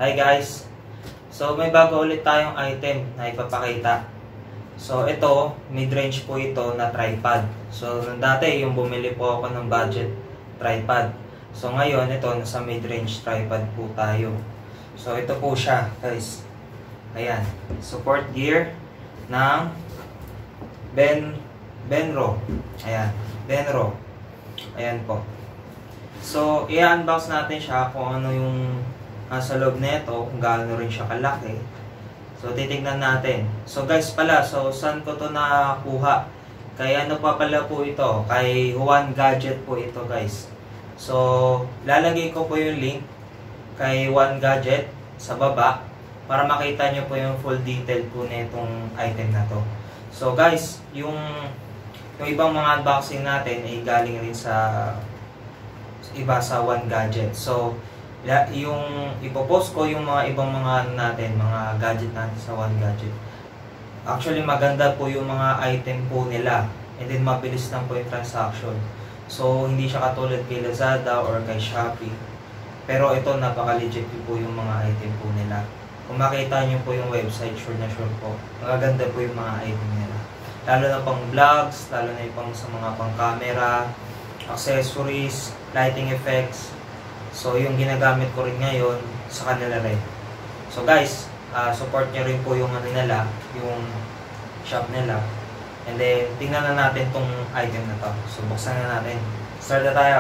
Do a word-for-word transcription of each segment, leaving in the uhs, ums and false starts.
Hi guys! So may bago ulit tayong item na ipapakita. So ito, mid-range po ito na tripod. So dati yung bumili po ako ng budget tripod. So ngayon ito, nasa mid-range tripod po tayo. So ito po siya guys. Ayan, support gear ng Ben Benro. Ayan, Benro. Ayan po. So i-unbox natin siya kung ano yung nasa loob nito, kung gaano rin siya kalaki. So titignan natin. So guys pala, so saan ko to nakuha? Kay ano pa pala po ito? Kay Juan Gadget po ito guys. So lalagay ko po yung link kay Juan Gadget sa baba para makita nyo po yung full detail po nitong item na to. So guys, yung yung ibang mga unboxing natin ay galing rin sa iba sa Juan Gadget. So yung ipopost ko yung mga ibang mga natin, mga gadget natin sa Juan Gadget. Actually maganda po yung mga item po nila, and then mabilis lang po yung transaction. So hindi siya katulad kay Lazada or kay Shopee, pero ito napaka-legit po yung mga item po nila. Kung makita nyo po yung website, sure na sure po magaganda po yung mga item nila, lalo na pang vlogs, lalo na yung pang sa mga pang camera, accessories, lighting effects. So yung ginagamit ko rin ngayon sa kanila rin. So guys, uh, support nyo rin po yung ano nila, yung shop nila. And then tingnan na natin tong item na to. So buksan na natin. Start na tayo.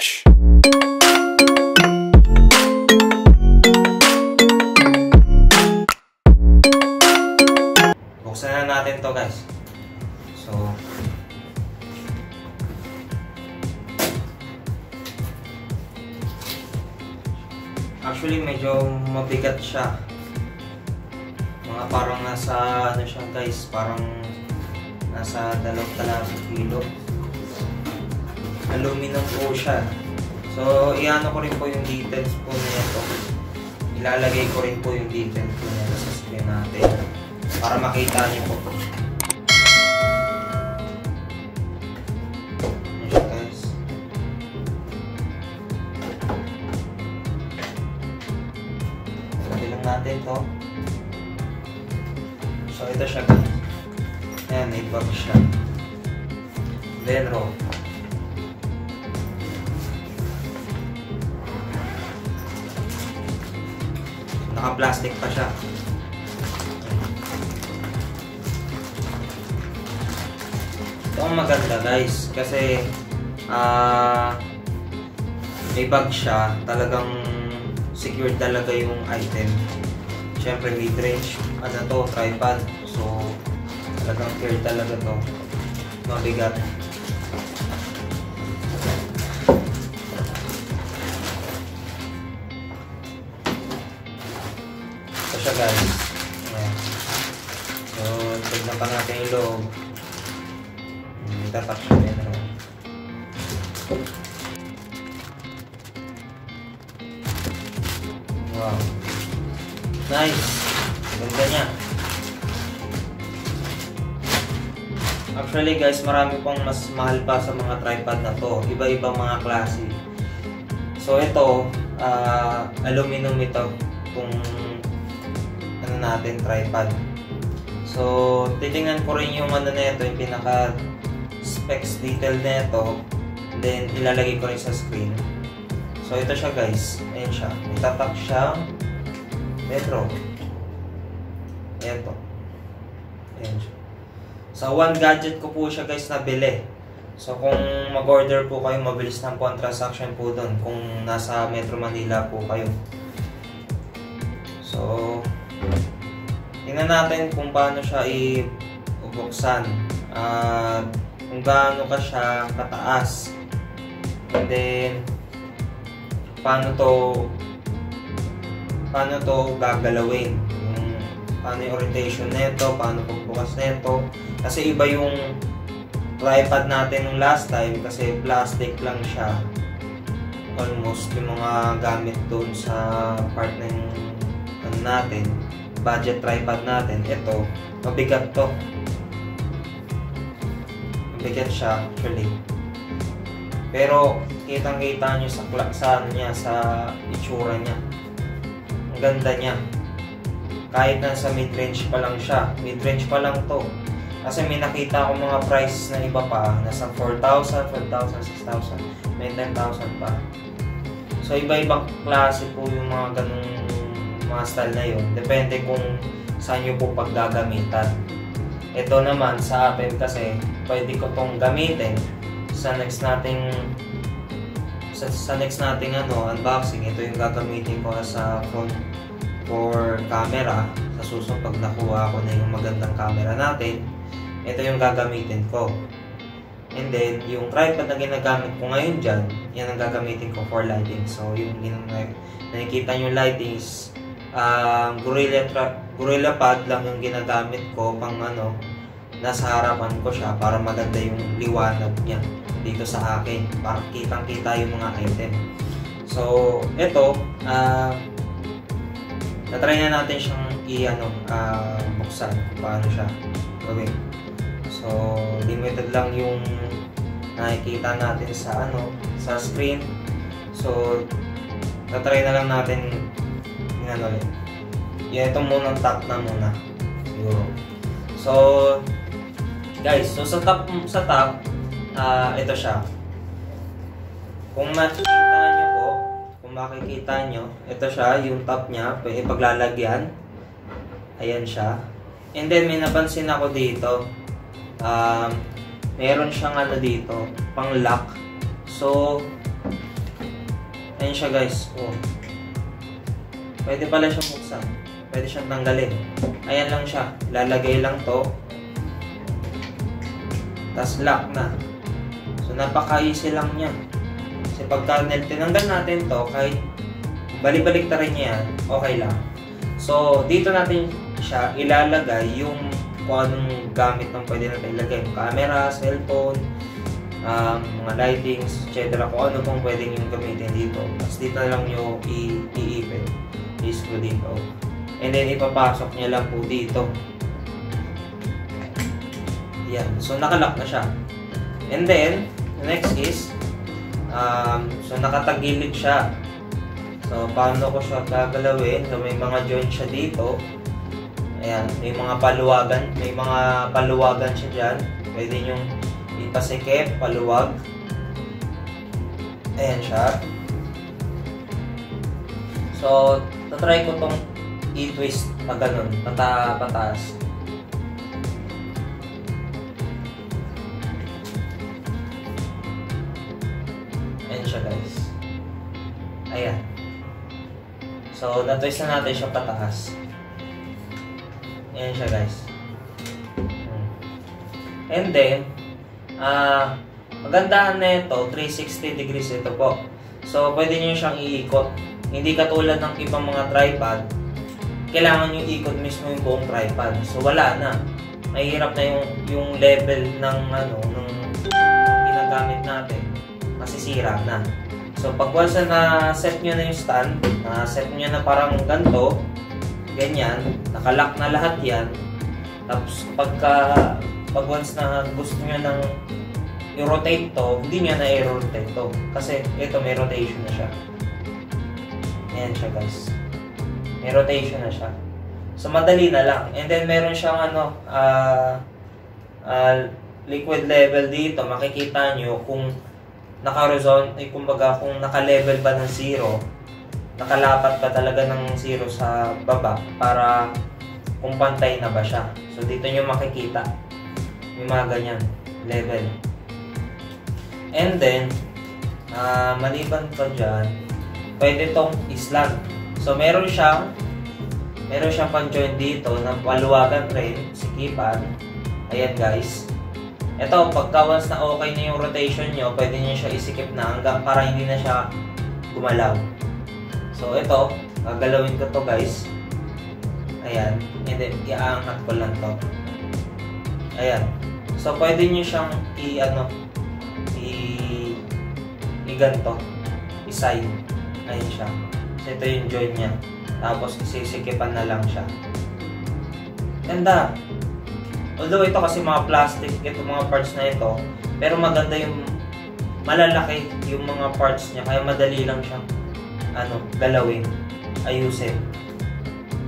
Buksan na natin to guys. So actually medyo mabigat siya. Mga parang nasa ano siya guys, parang nasa dalawang kalahati kilo. Aluminum po siya. So iano ko rin po yung details po nito. Ilalagay ko rin po yung details po nito sa screen natin para makita niyo po. Natin to. So ito siya guys. Ayan, may bag siya. Benro. Naka-plastic pa siya. Ito ang maganda guys kasi uh, may bag siya, talagang secure talaga yung item. Siyempre mid-range, ano to, tripod. So, talagang care talaga to. Mabigat. Ito siya guys. Ayan. So, tignan pa natin yung loob. Tatak siya din. Wow. Nice. Ganda niya. Actually guys, marami pong mas mahal pa sa mga tripod na to. Iba-ibang mga klase. So ito, uh, aluminum ito. Kung ano natin, tripod. So, titingnan ko rin yung ano na ito, yung pinaka specs detail na ito. Then, ilalagay ko rin sa screen. So, ito siya guys. Ayan siya. Itatak siyang Metro. Ayan po. Ayan siya. Sa Juan Gadget ko po siya guys nabili. So kung mag-order po kayo, mabilis lang po ang transaction po doon kung nasa Metro Manila po kayo. So tingnan natin kung paano siya i-buksan. At uh, kung gaano ka siya kataas. And then paano to paano to gagalawin, yung, paano yung orientation nito, paano pagbukas nito, kasi iba yung tripod natin nung last time kasi plastic lang siya almost yung mga gamit doon sa part ng ano natin, budget tripod natin. Ito mabigat to, mabigat siya actually, pero kitang kita nyo sa, sa ano niya, sa itsura niya. Ang ganda niya. Kahit nasa mid-range pa lang siya. Mid-range pa lang to. Kasi may nakita ako mga price na iba pa. Nasa four thousand, five thousand, six thousand, may ten thousand pa. So iba-ibang klase po yung mga ganung mga style na yun. Depende kung saan nyo po paggagamitan. Ito naman sa akin kasi pwede ko tong gamitin sa next nating sa, sa next nating ano, unboxing. Ito yung gagamitin ko sa front for camera. Sa susunod pag nakuha ko na yung magandang camera natin, ito yung gagamitin ko. And then yung tripod na ginagamit ko ngayon dyan, yan ang gagamitin ko for lighting. So yung nakikita nyo lighting is uh, Gorilla, Gorilla Pad lang yung ginagamit ko pang ano, nasa harapan ko siya para maganda yung liwanag niya dito sa akin, para kitang kita yung mga item. So ito, uh, natry na natin siyang i-ano, uh, buksan kung paano siya gawin. So limited lang yung nakikita natin sa ano, sa screen. So natry na lang natin ano ulit. Yeah, ito muna top na muna siguro. So guys, so sa top sa top uh, ito siya. Kung makikita nyo po, kung makikita nyo, ito siya, yung top niya, pwede paglalagyan. Ayan siya. And then may napansin ako dito. Um, meron siyang ano dito, pang lock. So ayan siya guys. Oh. Pwede pala siyang buksan. Pwede siyang tanggalin. Ayan lang siya. Lalagay lang to. Tapos lock na. So napaka-easy lang niya. Kasi pagka tinanggal natin to, kahit balik-balik ta rin niya yan, okay lang. So dito natin siya ilalagay yung kung anong gamit ng pwede natin ilagay. Camera, cellphone, um, mga lightings, et cetera. Kung ano pong pwede nyo gamitin dito. Tapos dito lang nyo i-iipin. I-screw dito. And then ipapasok niya lang po dito. Yan. So nakalock na siya. And then, the next is, um, so nakatagilid siya. So paano ko siya gagalawin? So may mga joint siya dito. Ayan, may mga paluwagan, may mga paluwagan siya dyan. Pwede nyong ipasikip, paluwag. Ayan siya. So, tatry ko tong i-twist na ganun, pata pataas. Ayan siya guys. Ayan. So, na-twist na natin siya pataas. Ayan siya guys. And then, uh, magandahan na ito, three sixty degrees ito po. So, pwede nyo siyang iikot. Hindi katulad ng ibang mga tripod, kailangan nyo ikot mismo yung buong tripod. So, wala na. Mahirap na yung, yung level ng, ano, ng ginagamit natin. Masisira na. So, pag once na set nyo na yung stand, na set nyo na parang ganito, ganyan, nakalock na lahat yan. Tapos pagka pag once na gusto nyo nang i-rotate to, hindi nyo na i-rotate to. Kasi ito may rotation na siya. Ayan siya guys. May rotation na siya. So madali na lang. And then meron siyang ano, uh, uh, liquid level dito. Makikita nyo kung naka-horizontal, eh, kumbaga kung naka-level ba ng zero. Nakalapat pa talaga ng zero sa baba para kung pantay na ba siya. So dito nyo makikita yung mga ganyan level. And then uh, maliban pa dyan, pwede tong island. So meron siyang meron siyang pang-joint dito na paluwagan rin, sikipan. Ayan guys. Ito, pagka once na okay na yung rotation nyo, pwede nyo siya isikip na hanggang para hindi na siya gumalaw. So ito, gagalawin ko to guys. Ayan. And then, iaangat ko lang to. Ayan. So pwede nyo siyang i-ano, i- i-ganto, i-side. Ayan siya. So ito yung joint niya. Tapos isisikipan na lang siya. Ganda. Although ito kasi mga plastic, ito mga parts na ito, pero maganda yung malalaki yung mga parts niya, kaya madali lang siyang ano, galawin, ayusin.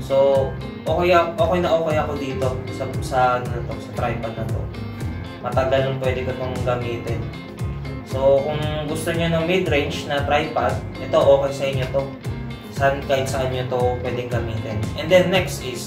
So, okay, okay na okay ako dito sa, sa, ano na to, sa tripod na to. Matagal nung pwede ko itong gamitin. So, kung gusto niyo ng mid-range na tripod, ito okay sa inyo to. Saan, kahit saan nyo to pwedeng gamitin. And then next is,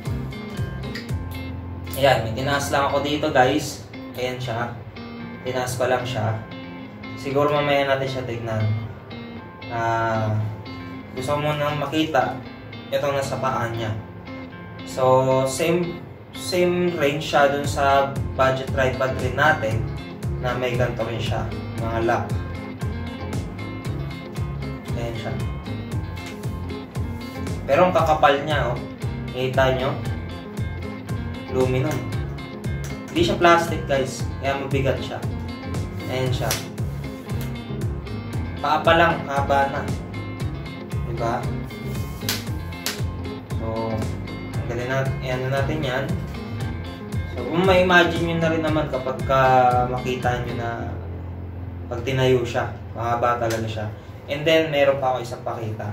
ayan, may tinaas lang ako dito guys. Ayan siya. Tinaas ko lang siya. Siguro mamaya natin siya tignan. Uh, gusto mo nang makita itong nasa paa niya. So, same same range siya dun sa budget tripod rin natin na may ganito rin siya. Mga lock. Ayan siya. Pero ang kakapal niya, oh. Kita nyo? Aluminum. Hindi siya plastic guys. Kaya mabigat siya. Ayan siya. Paa pa lang, haba na. Diba? So, tanggalin natin, ano natin yan. So, kung ma-imagine nyo na rin naman kapag ka makita nyo na pag tinayo siya, mahaba talaga siya. And then, meron pa ako isang pakita.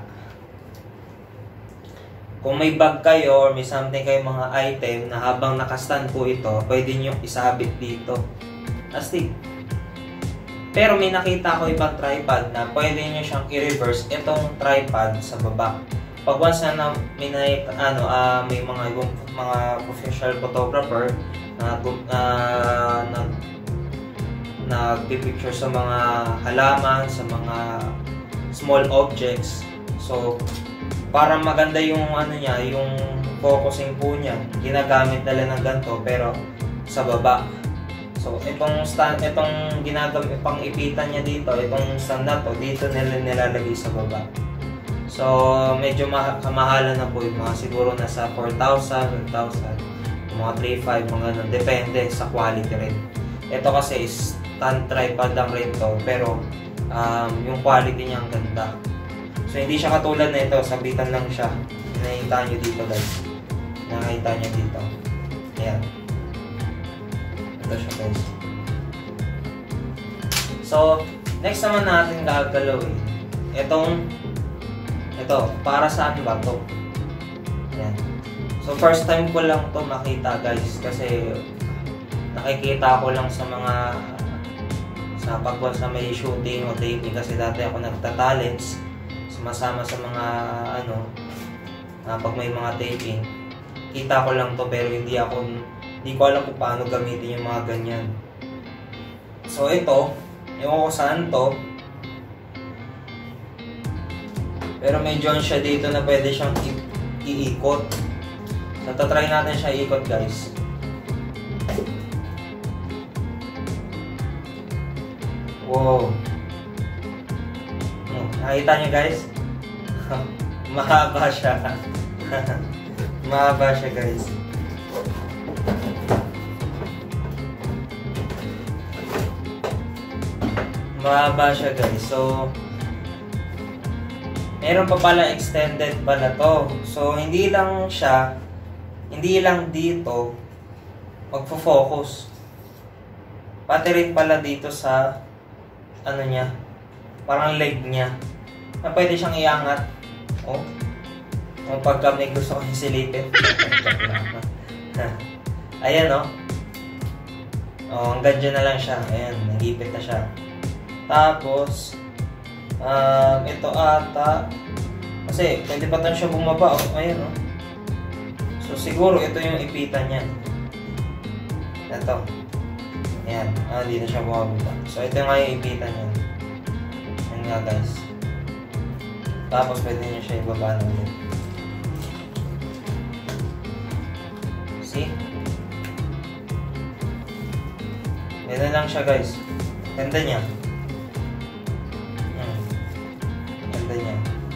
Kung may bag kayo or may something kayong mga item na habang nakastand po ito, pwede nyo isabit dito. Astig. Pero may nakita ko ibang tripod na pwede nyo siyang i-reverse itong tripod sa baba. Pag once na may, ano, uh, may mga ibang mga professional photographer na uh, na nagpipicture sa mga halaman, sa mga small objects. So, para maganda yung ano niya, yung focusing po niya, ginagamit nila ng ganito pero sa baba. So, itong stand, itong ginagamit pang ipitan niya dito, itong stand na to, dito nila nilalagay sa baba. So, medyo kamahalan na po yung mga siguro nasa four thousand, one thousand, mga three five, mga ganun. Depende sa quality rin. Ito kasi is stand tripod lang rin to, pero um, yung quality niya ang ganda. So, hindi siya katulad na ito, sabitan lang siya. Nakikita nyo dito guys. Nakikita nyo dito. Ayan. Ito siya guys. So, next naman natin gagalawin. Itong, ito, para saan ba ito? Ayan. So, first time ko lang ito makita guys. Kasi, nakikita ko lang sa mga, sa pagwa sa may shooting o taping. Kasi dati ako nagta-talents. Sumasama sa mga, ano, uh, pag may mga taping. Kita ko lang to pero hindi ako, hindi ko alam kung paano gamitin yung mga ganyan. So, ito, ewan ko saan to. Pero may joint siya dito na pwede siyang iikot. So, tatry natin siya iikot guys. Wow. Hmm, nakita nyo guys? Mahaba siya. Mahaba siya guys. Mahaba siya guys. So, meron pa pala extended pala to. So, hindi lang siya, hindi lang dito magfo-focus. Pati rin pala dito sa ano niya, parang leg niya. Na pwede siyang iangat. Oh. Kung pagka may gusto kong silipin. Ayan oh. Oh, hanggang dyan na lang siya. Ayan, nagipit na siya. Tapos, um, ito ata, kasi pwede pa siya bumaba. Oh. Ayan oh. So, siguro ito yung ipitan niya. Ito. Ayan. Ah, hindi na siya bumaba. So, ito nga yung ipitan niya. Ayan nga guys. Tapos, pwede niya siya ibaba na ulit. See? Ganun lang siya guys. Ganda niya. Hmm. Ganda niya.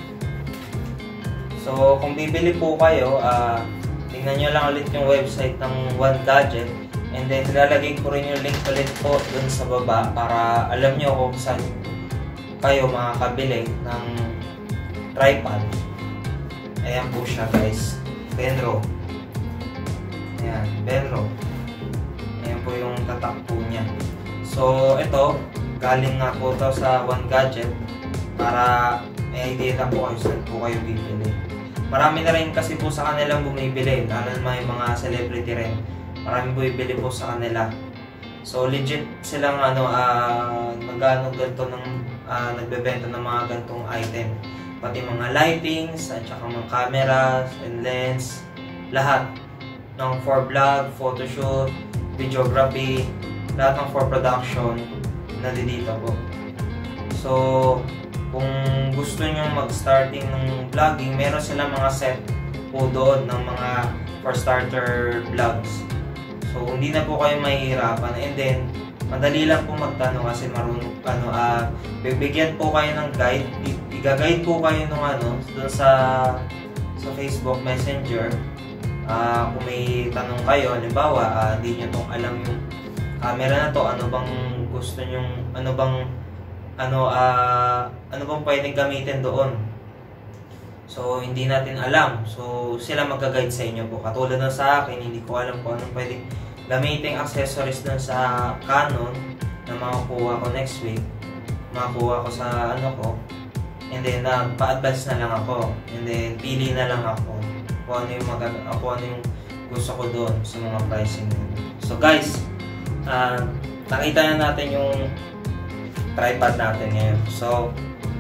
So, kung bibili po kayo, uh, tingnan nyo lang ulit yung website ng One Gadget. And then, ilalagay ko rin yung link ulit po dun sa baba para alam nyo kung saan kayo makakabili ng tripod. Ayan po siya guys. Benro. Ayan, Benro. Ayan po yung tatak po niya. So, ito, galing nga po ito sa One Gadget para may idea na po kayo saan po kayo bibili. marami na rin kasi po sa kanilang bumibili, lalo na yung mga celebrity rin. Marami bumibili po sa kanila. So legit silang ano, uh, nag-ano ganito ng, uh, nagbebenta ng mga ganitong item. Pati mga lightings, at saka mga cameras and lens, lahat ng for vlog, photoshoot, videography, lahat ng for production, nandito po. So, kung gusto nyo mag-starting ng vlogging, meron silang mga set po doon ng mga for starter vlogs. So, hindi na po kayo mahihirapan. And then, madali lang po magtanong kasi marunong, ano, ah, bibigyan po kayo ng guide. I-guide po kayo nung ano, doon sa, sa Facebook Messenger. Ah, kung may tanong kayo, halimbawa, ah, hindi nyo tong alam yung camera na to, ano bang gusto nyo, ano bang, ano, ah, ano bang pwedeng gamitin doon. So, hindi natin alam. So, sila mag-guide sa inyo po. Katulad na sa akin, hindi ko alam kung anong pwedeng gamitin accessories dun sa Canon na makakuha ko next week. Makakuha ko sa ano ko. And then, nagpa-advance na lang ako. And then, pili na lang ako kung ano yung, mag- ako, ano yung gusto ko doon sa mga pricing. So, guys, uh, nakita na natin yung tripod natin ngayon. So,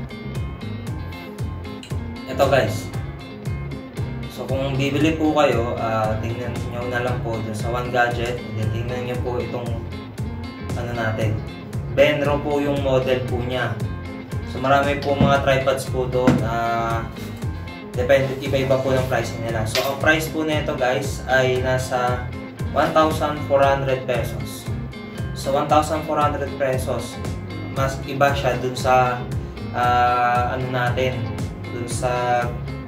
ito guys. So kung bibili po kayo, uh, tingnan nyo na lang po dun sa One Gadget. And then tingnan nyo po itong ano natin. Benro po yung model po niya. So marami po mga tripods po doon. Uh, depende, iba-iba po ng pricing nila. So ang price po nito guys ay nasa one thousand four hundred pesos. So one thousand four hundred pesos. Mas iba siya dun sa uh, ano natin, dun sa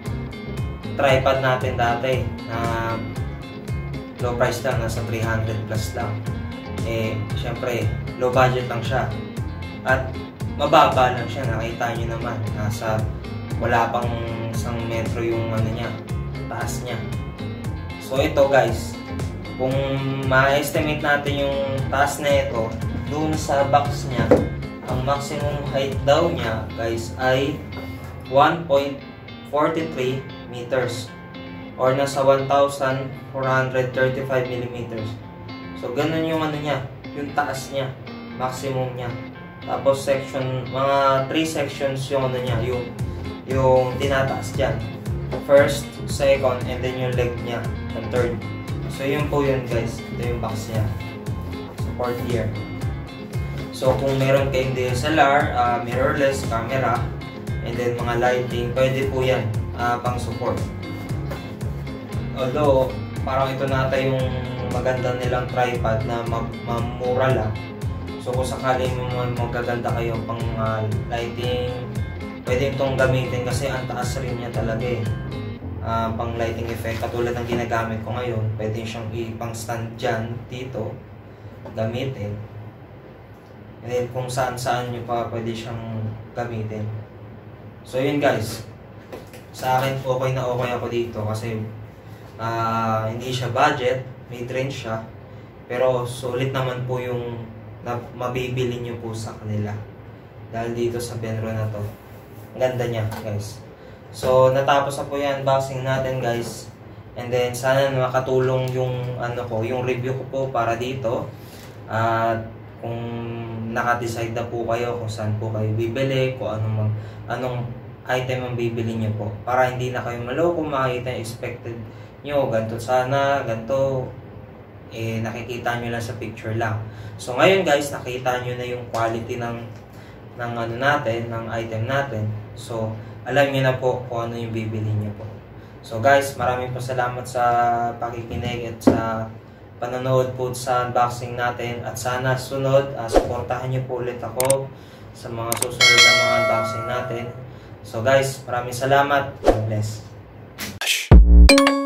tripod natin dati na low price lang, nasa three hundred plus lang. Eh, syempre, low budget lang siya. At mababa lang siya, nakita nyo naman. Nasa, wala pang isang metro yung ano niya, taas niya. So ito guys, kung ma-estimate natin yung taas na ito, dun sa box niya, ang maximum height daw niya guys ay one point four three meters or nasa one thousand four hundred thirty-five millimeters. So ganun yung ano niya, yung taas niya, maximum niya. Tapos section, mga three sections yung ano niya, yung yung tinataas diyan. First, second, and then yung leg niya, and third. So yun po yun guys, ito yung box niya. Support here. So kung meron kayong D S L R, uh, mirrorless camera, and then mga lighting, pwede po yan uh, pang support. Although, parang ito nata yung maganda nilang tripod na mamura lang. So kung sakali mo magaganda kayo pang uh, lighting, pwede itong gamitin kasi ang taas rin niya talaga eh. Uh, pang lighting effect, katulad ng ginagamit ko ngayon, pwede siyang ipang stand dyan, dito, gamitin. And then kung saan saan nyo pa pwede siyang gamitin. So yun guys, sa akin okay na okay ako dito kasi uh, hindi siya budget, mid-range siya, pero sulit naman po yung na mabibili nyo po sa kanila dahil dito sa Benro na to. Ang ganda niya guys. So natapos na po yung unboxing natin guys, and then sana makatulong yung ano ko, yung review ko po para dito. At uh, kung naka-decide na po kayo kung saan po kayo bibili, kung anong, anong item ang bibili nyo po. Para hindi na kayo maloko, makikita yung expected nyo, ganito sana, ganito, eh nakikita nyo lang sa picture lang. So ngayon guys, nakita nyo na yung quality ng, ng ano natin, ng item natin. So alam nyo na po kung ano yung bibili nyo po. So guys, maraming po salamat sa pakikinig at sa panonood po sa unboxing natin, at sana sunod, uh, supportahan nyo po ulit ako sa mga susunod na mga unboxing natin. So guys, maraming salamat. God bless.